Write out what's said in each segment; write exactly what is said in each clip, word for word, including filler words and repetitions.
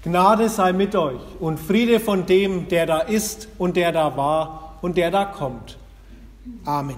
Gnade sei mit euch und Friede von dem, der da ist und der da war und der da kommt. Amen.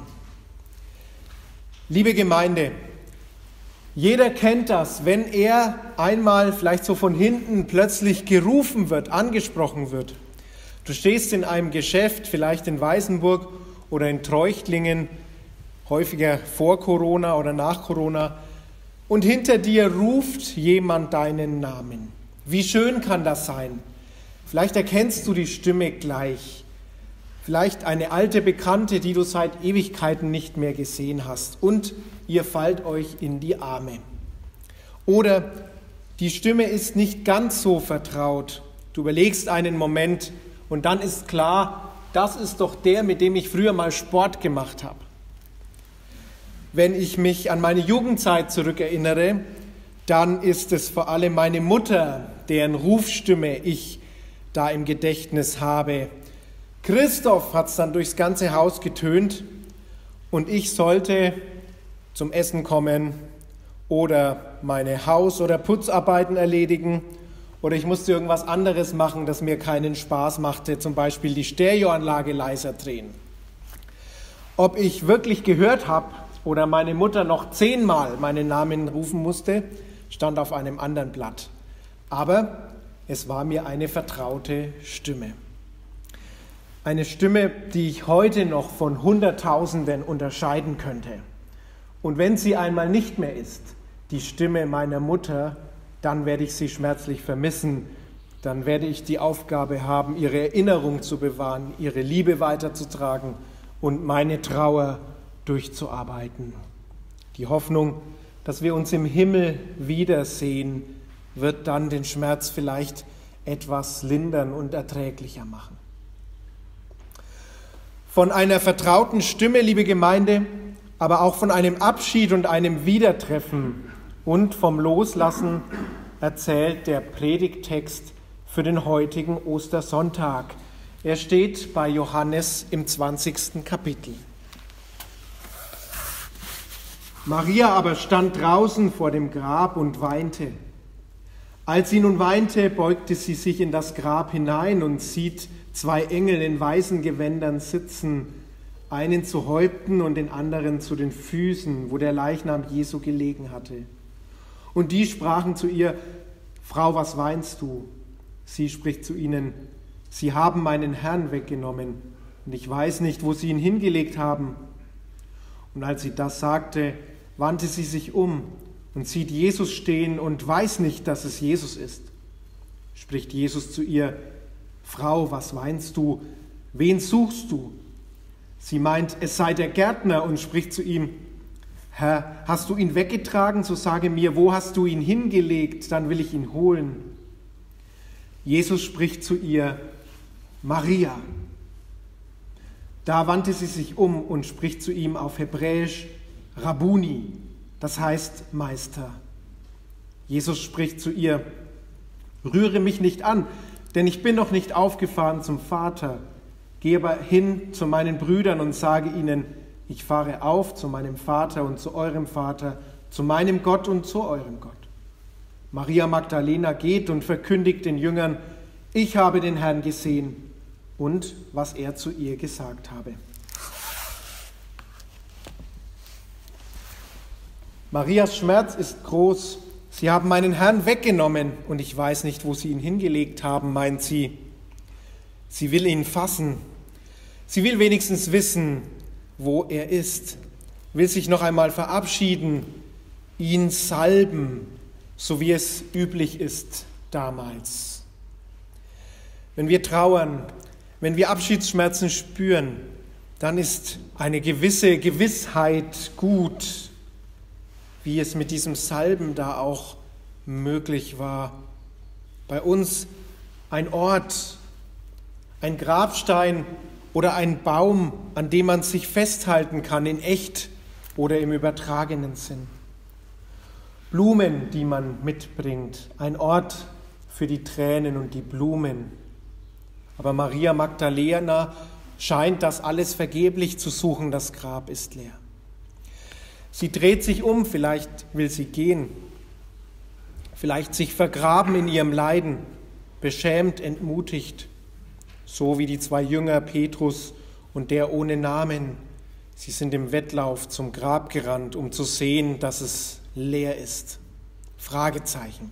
Liebe Gemeinde, jeder kennt das, wenn er einmal vielleicht so von hinten plötzlich gerufen wird, angesprochen wird. Du stehst in einem Geschäft, vielleicht in Weißenburg oder in Treuchtlingen, häufiger vor Corona oder nach Corona, und hinter dir ruft jemand deinen Namen. Wie schön kann das sein? Vielleicht erkennst du die Stimme gleich. Vielleicht eine alte Bekannte, die du seit Ewigkeiten nicht mehr gesehen hast. Und ihr fallt euch in die Arme. Oder die Stimme ist nicht ganz so vertraut. Du überlegst einen Moment und dann ist klar, das ist doch der, mit dem ich früher mal Sport gemacht habe. Wenn ich mich an meine Jugendzeit zurückerinnere, dann ist es vor allem meine Mutter, deren Rufstimme ich da im Gedächtnis habe. Christoph hat es dann durchs ganze Haus getönt und ich sollte zum Essen kommen oder meine Haus- oder Putzarbeiten erledigen oder ich musste irgendwas anderes machen, das mir keinen Spaß machte, zum Beispiel die Stereoanlage leiser drehen. Ob ich wirklich gehört habe oder meine Mutter noch zehnmal meinen Namen rufen musste, stand auf einem anderen Blatt. Aber es war mir eine vertraute Stimme. Eine Stimme, die ich heute noch von Hunderttausenden unterscheiden könnte. Und wenn sie einmal nicht mehr ist, die Stimme meiner Mutter, dann werde ich sie schmerzlich vermissen. Dann werde ich die Aufgabe haben, ihre Erinnerung zu bewahren, ihre Liebe weiterzutragen und meine Trauer durchzuarbeiten. Die Hoffnung, dass wir uns im Himmel wiedersehen, wird dann den Schmerz vielleicht etwas lindern und erträglicher machen. Von einer vertrauten Stimme, liebe Gemeinde, aber auch von einem Abschied und einem Wiedertreffen und vom Loslassen erzählt der Predigttext für den heutigen Ostersonntag. Er steht bei Johannes im zwanzigsten Kapitel. Maria aber stand draußen vor dem Grab und weinte. Als sie nun weinte, beugte sie sich in das Grab hinein und sieht zwei Engel in weißen Gewändern sitzen, einen zu Häupten und den anderen zu den Füßen, wo der Leichnam Jesu gelegen hatte. Und die sprachen zu ihr: Frau, was weinst du? Sie spricht zu ihnen: Sie haben meinen Herrn weggenommen, und ich weiß nicht, wo sie ihn hingelegt haben. Und als sie das sagte, wandte sie sich um und sieht Jesus stehen und weiß nicht, dass es Jesus ist. Spricht Jesus zu ihr: Frau, was weinst du? Wen suchst du? Sie meint, es sei der Gärtner, und spricht zu ihm: Herr, hast du ihn weggetragen? So sage mir, wo hast du ihn hingelegt? Dann will ich ihn holen. Jesus spricht zu ihr: Maria. Da wandte sie sich um und spricht zu ihm auf Hebräisch: Rabbuni, das heißt Meister. Jesus spricht zu ihr: Rühre mich nicht an, denn ich bin noch nicht aufgefahren zum Vater. Geh aber hin zu meinen Brüdern und sage ihnen: Ich fahre auf zu meinem Vater und zu eurem Vater, zu meinem Gott und zu eurem Gott. Maria Magdalena geht und verkündigt den Jüngern: Ich habe den Herrn gesehen, und was er zu ihr gesagt habe. Marias Schmerz ist groß. Sie haben meinen Herrn weggenommen und ich weiß nicht, wo sie ihn hingelegt haben, meint sie. Sie will ihn fassen. Sie will wenigstens wissen, wo er ist. Will sich noch einmal verabschieden, ihn salben, so wie es üblich ist damals. Wenn wir trauern, wenn wir Abschiedsschmerzen spüren, dann ist eine gewisse Gewissheit gut, wie es mit diesem Salben da auch möglich war. Bei uns ein Ort, ein Grabstein oder ein Baum, an dem man sich festhalten kann, in echt oder im übertragenen Sinn. Blumen, die man mitbringt, ein Ort für die Tränen und die Blumen. Aber Maria Magdalena scheint das alles vergeblich zu suchen, das Grab ist leer. Sie dreht sich um, vielleicht will sie gehen, vielleicht sich vergraben in ihrem Leiden. beschämt, entmutigt, so wie die zwei Jünger Petrus und der ohne Namen. Sie sind im Wettlauf zum Grab gerannt, um zu sehen, dass es leer ist. Fragezeichen.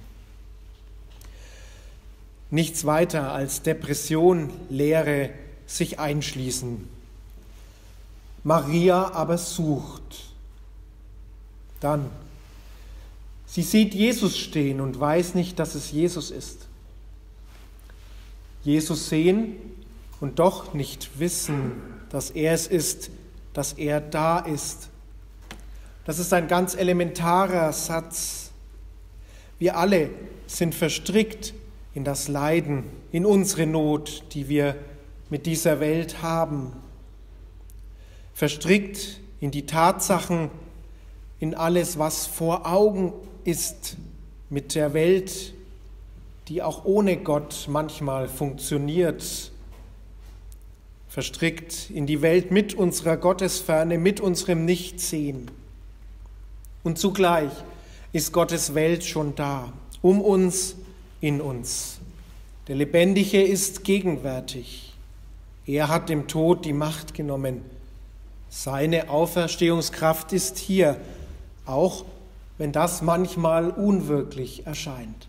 Nichts weiter als Depression, Leere, sich einschließen. Maria aber sucht. Dann, sie sieht Jesus stehen und weiß nicht, dass es Jesus ist. Jesus sehen und doch nicht wissen, dass er es ist, dass er da ist. Das ist ein ganz elementarer Satz. Wir alle sind verstrickt in das Leiden, in unsere Not, die wir mit dieser Welt haben. Verstrickt in die Tatsachen, in alles, was vor Augen ist mit der Welt, die auch ohne Gott manchmal funktioniert. Verstrickt in die Welt mit unserer Gottesferne, mit unserem Nichtsehen. Und zugleich ist Gottes Welt schon da, um uns, in uns. Der Lebendige ist gegenwärtig. Er hat dem Tod die Macht genommen. Seine Auferstehungskraft ist hier, auch wenn das manchmal unwirklich erscheint.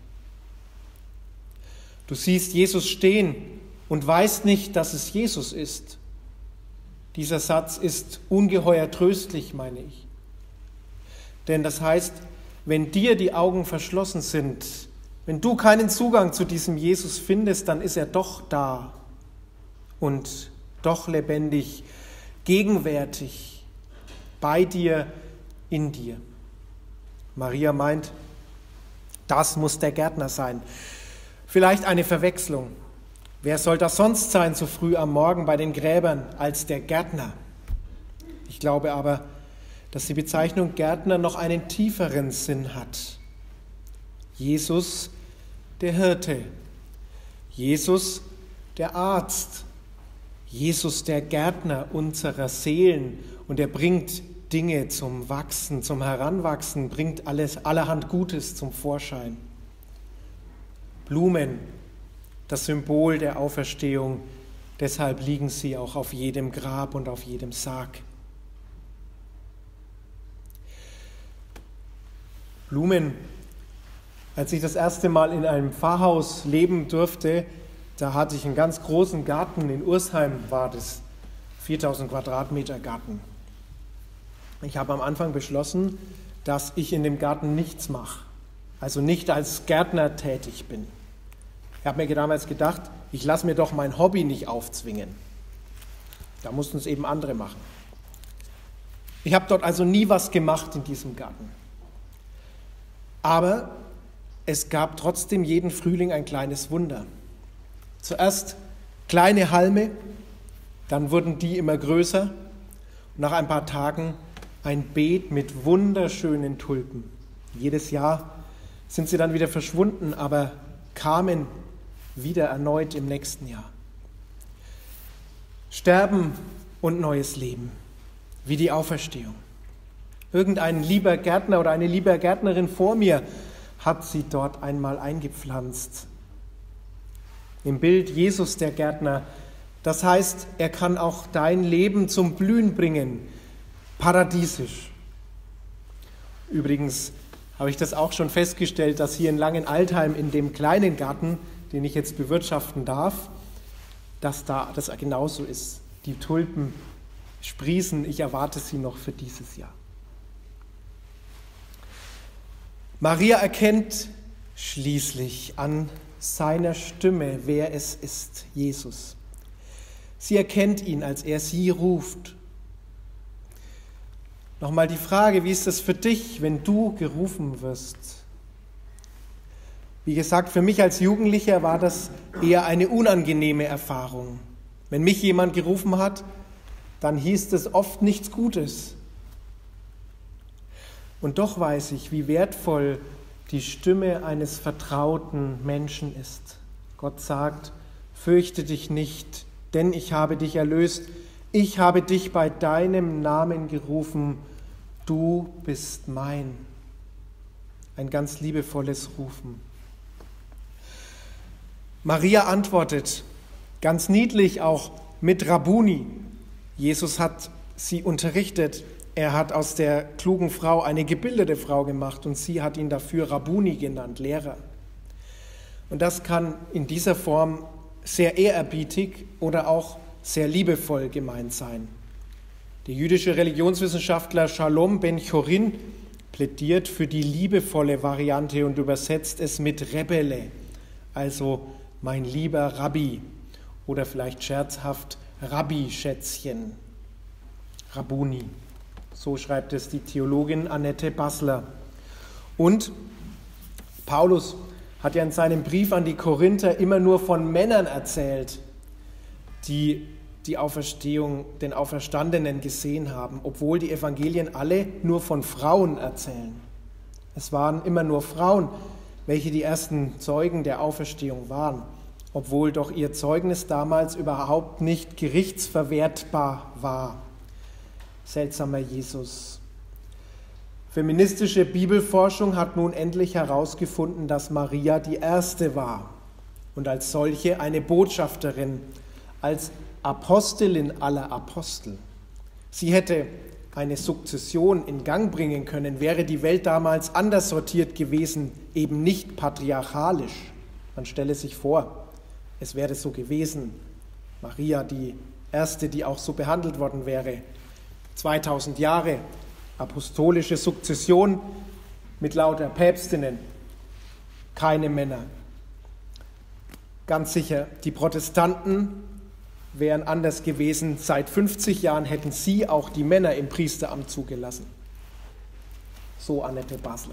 Du siehst Jesus stehen und weißt nicht, dass es Jesus ist. Dieser Satz ist ungeheuer tröstlich, meine ich. Denn das heißt, wenn dir die Augen verschlossen sind, wenn du keinen Zugang zu diesem Jesus findest, dann ist er doch da und doch lebendig, gegenwärtig, bei dir, in dir. Maria meint, das muss der Gärtner sein. Vielleicht eine Verwechslung. Wer soll das sonst sein, so früh am Morgen bei den Gräbern, als der Gärtner? Ich glaube aber, dass die Bezeichnung Gärtner noch einen tieferen Sinn hat. Jesus, der Hirte. Jesus, der Arzt. Jesus, der Gärtner unserer Seelen. Und er bringt Dinge zum Wachsen, zum Heranwachsen, bringt alles, allerhand Gutes zum Vorschein. Blumen, das Symbol der Auferstehung, deshalb liegen sie auch auf jedem Grab und auf jedem Sarg. Blumen, als ich das erste Mal in einem Pfarrhaus leben durfte, da hatte ich einen ganz großen Garten, in Ursheim war das, viertausend Quadratmeter Garten. Ich habe am Anfang beschlossen, dass ich in dem Garten nichts mache, also nicht als Gärtner tätig bin. Ich habe mir damals gedacht, ich lasse mir doch mein Hobby nicht aufzwingen. Da mussten es eben andere machen. Ich habe dort also nie was gemacht in diesem Garten. Aber es gab trotzdem jeden Frühling ein kleines Wunder. Zuerst kleine Halme, dann wurden die immer größer und nach ein paar Tagen ein Beet mit wunderschönen Tulpen. Jedes Jahr sind sie dann wieder verschwunden, aber kamen wieder erneut im nächsten Jahr. Sterben und neues Leben, wie die Auferstehung. Irgendein lieber Gärtner oder eine liebe Gärtnerin vor mir hat sie dort einmal eingepflanzt. Im Bild Jesus der Gärtner, das heißt, er kann auch dein Leben zum Blühen bringen, paradiesisch. Übrigens habe ich das auch schon festgestellt, dass hier in Langenaltheim in dem kleinen Garten, den ich jetzt bewirtschaften darf, dass da das genauso ist. Die Tulpen sprießen, ich erwarte sie noch für dieses Jahr. Maria erkennt schließlich an seiner Stimme, wer es ist, Jesus. Sie erkennt ihn, als er sie ruft. Nochmal die Frage, wie ist das für dich, wenn du gerufen wirst? Wie gesagt, für mich als Jugendlicher war das eher eine unangenehme Erfahrung. Wenn mich jemand gerufen hat, dann hieß es oft nichts Gutes. Und doch weiß ich, wie wertvoll die Stimme eines vertrauten Menschen ist. Gott sagt, fürchte dich nicht, denn ich habe dich erlöst. Ich habe dich bei deinem Namen gerufen, du bist mein. Ein ganz liebevolles Rufen. Maria antwortet, ganz niedlich auch mit Rabbuni. Jesus hat sie unterrichtet. Er hat aus der klugen Frau eine gebildete Frau gemacht und sie hat ihn dafür Rabbuni genannt, Lehrer. Und das kann in dieser Form sehr ehrerbietig oder auch sehr liebevoll gemeint sein. Der jüdische Religionswissenschaftler Shalom ben Chorin plädiert für die liebevolle Variante und übersetzt es mit Rebele, also mein lieber Rabbi oder vielleicht scherzhaft Rabbi-Schätzchen, Rabbuni. So schreibt es die Theologin Annette Basler. Und Paulus hat ja in seinem Brief an die Korinther immer nur von Männern erzählt, die die Auferstehung, den Auferstandenen gesehen haben, obwohl die Evangelien alle nur von Frauen erzählen. Es waren immer nur Frauen, welche die ersten Zeugen der Auferstehung waren, obwohl doch ihr Zeugnis damals überhaupt nicht gerichtsverwertbar war. Seltsamer Jesus. Feministische Bibelforschung hat nun endlich herausgefunden, dass Maria die Erste war und als solche eine Botschafterin, als Apostelin aller Apostel. Sie hätte eine Sukzession in Gang bringen können, wäre die Welt damals anders sortiert gewesen, eben nicht patriarchalisch. Man stelle sich vor, es wäre so gewesen, Maria die Erste, die auch so behandelt worden wäre. zweitausend Jahre apostolische Sukzession mit lauter Päpstinnen, keine Männer. Ganz sicher, die Protestanten wären anders gewesen. Seit fünfzig Jahren hätten sie auch die Männer im Priesteramt zugelassen. So Annette Basler.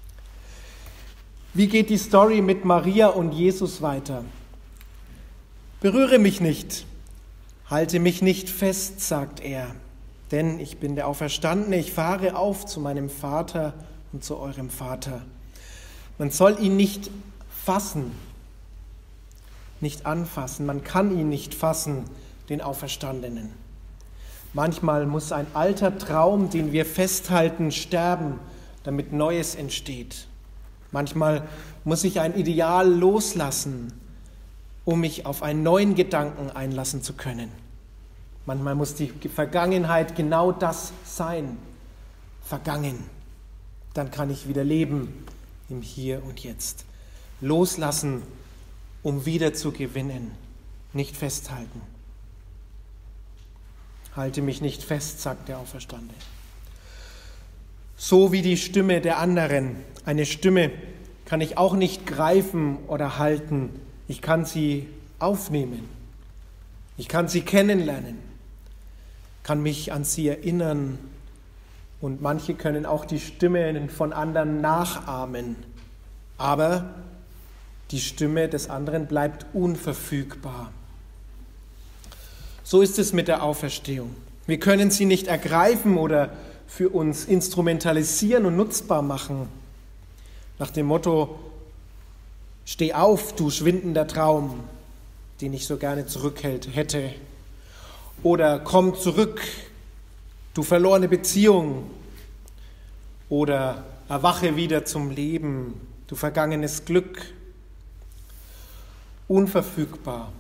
Wie geht die Story mit Maria und Jesus weiter? Berühre mich nicht, halte mich nicht fest, sagt er, denn ich bin der Auferstandene, ich fahre auf zu meinem Vater und zu eurem Vater. Man soll ihn nicht fassen, nicht anfassen, man kann ihn nicht fassen, den Auferstandenen. Manchmal muss ein alter Traum, den wir festhalten, sterben, damit Neues entsteht. Manchmal muss ich ein Ideal loslassen, um mich auf einen neuen Gedanken einlassen zu können. Manchmal muss die Vergangenheit genau das sein, vergangen. Dann kann ich wieder leben im Hier und Jetzt. Loslassen, um wieder zu gewinnen, nicht festhalten. Halte mich nicht fest, sagt der Auferstandene. So wie die Stimme der anderen. Eine Stimme kann ich auch nicht greifen oder halten. Ich kann sie aufnehmen. Ich kann sie kennenlernen, kann mich an sie erinnern. Und manche können auch die Stimme von anderen nachahmen. Aber die Stimme des anderen bleibt unverfügbar. So ist es mit der Auferstehung. Wir können sie nicht ergreifen oder für uns instrumentalisieren und nutzbar machen. Nach dem Motto, steh auf, du schwindender Traum, den ich so gerne zurückhält hätte. Oder komm zurück, du verlorene Beziehung. Oder erwache wieder zum Leben, du vergangenes Glück. Unverfügbar.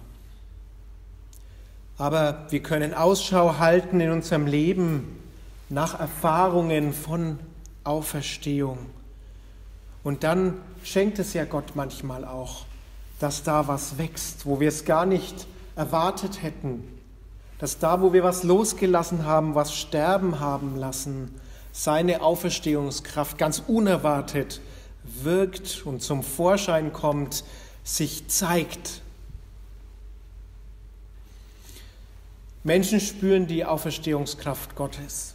Aber wir können Ausschau halten in unserem Leben nach Erfahrungen von Auferstehung. Und dann schenkt es ja Gott manchmal auch, dass da was wächst, wo wir es gar nicht erwartet hätten. Dass da, wo wir was losgelassen haben, was sterben haben lassen, seine Auferstehungskraft ganz unerwartet wirkt und zum Vorschein kommt, sich zeigt. Menschen spüren die Auferstehungskraft Gottes.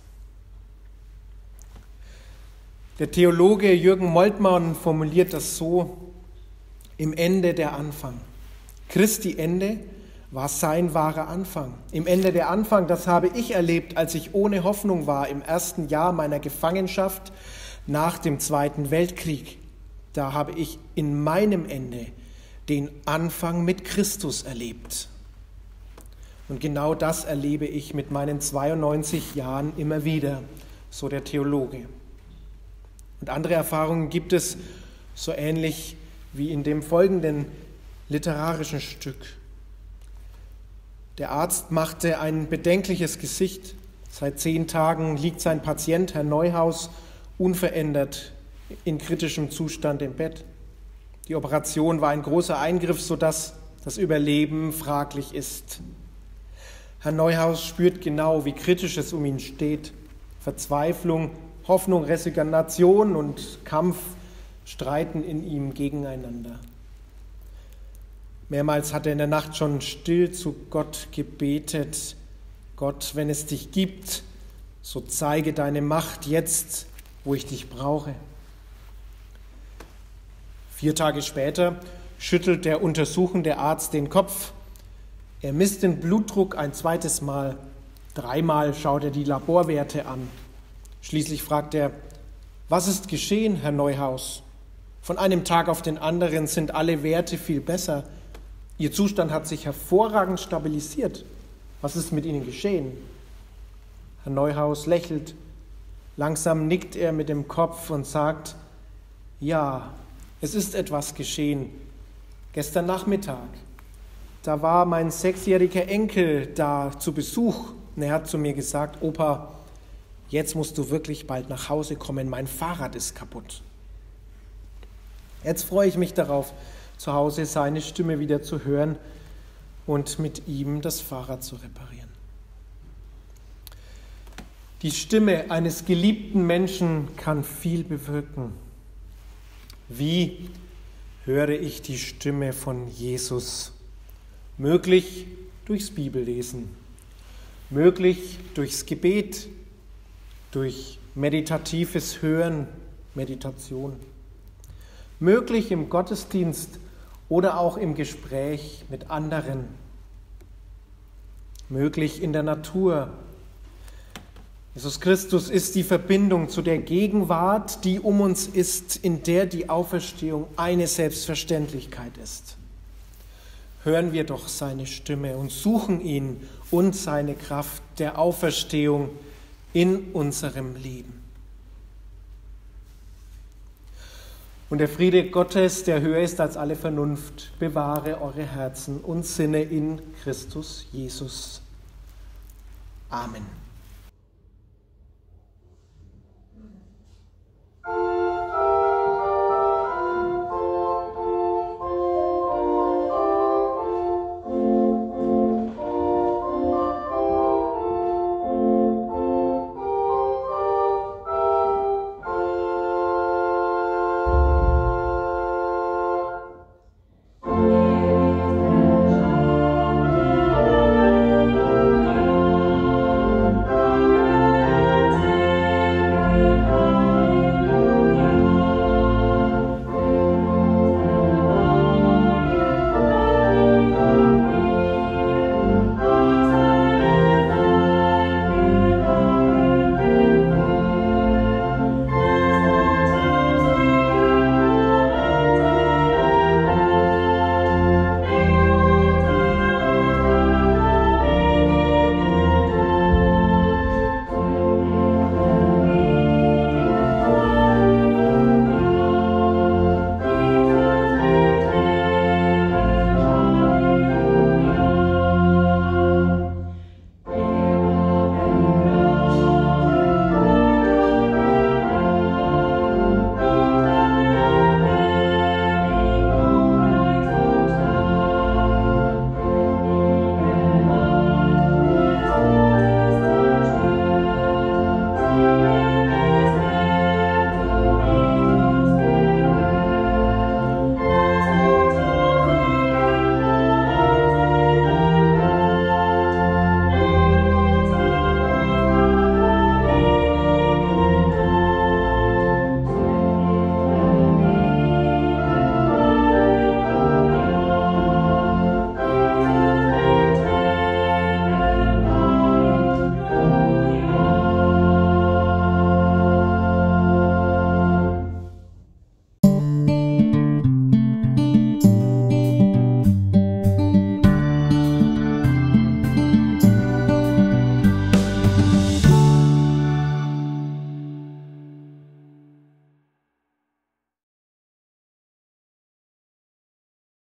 Der Theologe Jürgen Moltmann formuliert das so: Im Ende der Anfang. Christi Ende war sein wahrer Anfang. Im Ende der Anfang, das habe ich erlebt, als ich ohne Hoffnung war im ersten Jahr meiner Gefangenschaft nach dem Zweiten Weltkrieg. Da habe ich in meinem Ende den Anfang mit Christus erlebt. Und genau das erlebe ich mit meinen zweiundneunzig Jahren immer wieder, so der Theologe. Und andere Erfahrungen gibt es, so ähnlich wie in dem folgenden literarischen Stück. Der Arzt machte ein bedenkliches Gesicht. Seit zehn Tagen liegt sein Patient, Herr Neuhaus, unverändert in kritischem Zustand im Bett. Die Operation war ein großer Eingriff, sodass das Überleben fraglich ist. Herr Neuhaus spürt genau, wie kritisch es um ihn steht. Verzweiflung, Hoffnung, Resignation und Kampf streiten in ihm gegeneinander. Mehrmals hat er in der Nacht schon still zu Gott gebetet: Gott, wenn es dich gibt, so zeige deine Macht jetzt, wo ich dich brauche. Vier Tage später schüttelt der untersuchende Arzt den Kopf. Er misst den Blutdruck ein zweites Mal. Dreimal schaut er die Laborwerte an. Schließlich fragt er: Was ist geschehen, Herr Neuhaus? Von einem Tag auf den anderen sind alle Werte viel besser. Ihr Zustand hat sich hervorragend stabilisiert. Was ist mit Ihnen geschehen? Herr Neuhaus lächelt. Langsam nickt er mit dem Kopf und sagt: Ja, es ist etwas geschehen. Gestern Nachmittag, da war mein sechsjähriger Enkel da zu Besuch. Und er hat zu mir gesagt: Opa, jetzt musst du wirklich bald nach Hause kommen, mein Fahrrad ist kaputt. Jetzt freue ich mich darauf, zu Hause seine Stimme wieder zu hören und mit ihm das Fahrrad zu reparieren. Die Stimme eines geliebten Menschen kann viel bewirken. Wie höre ich die Stimme von Jesus? Möglich durchs Bibellesen, möglich durchs Gebet, durch meditatives Hören, Meditation, möglich im Gottesdienst oder auch im Gespräch mit anderen, möglich in der Natur. Jesus Christus ist die Verbindung zu der Gegenwart, die um uns ist, in der die Auferstehung eine Selbstverständlichkeit ist. Hören wir doch seine Stimme und suchen ihn und seine Kraft der Auferstehung in unserem Leben. Und der Friede Gottes, der höher ist als alle Vernunft, bewahre eure Herzen und Sinne in Christus Jesus. Amen.